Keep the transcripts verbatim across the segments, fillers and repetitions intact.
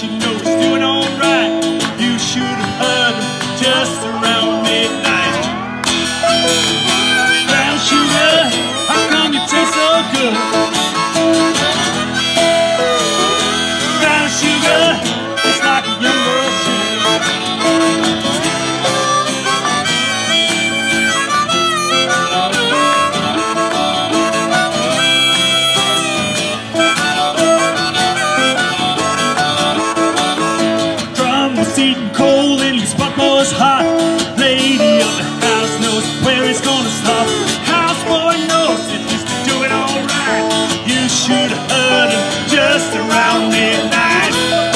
you know he's doing alright. You should have heard him just around midnight. Brown sugar, how come you taste so good? Brown sugar, it's like a young girl's sugar. Drum was eating cold and his spot was hot. Lady of the house knows where it's gonna stop. Houseboy knows that he's doing alright. You should have heard him just around midnight.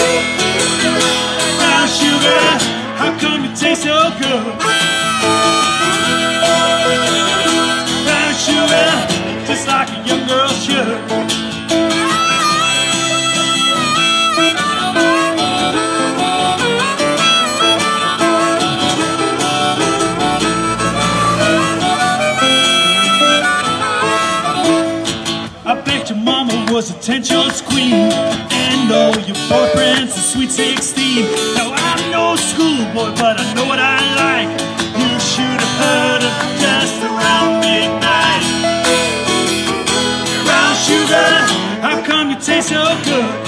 Brown sugar, how come you taste so good? Brown sugar, just like a young girl should. I bet your mama was a ten-shorts queen, and all your boyfriends a sweet sixteen. Now I'm no schoolboy, but I know what I like. You should have heard of just around midnight. Brown sugar, how come you taste so good?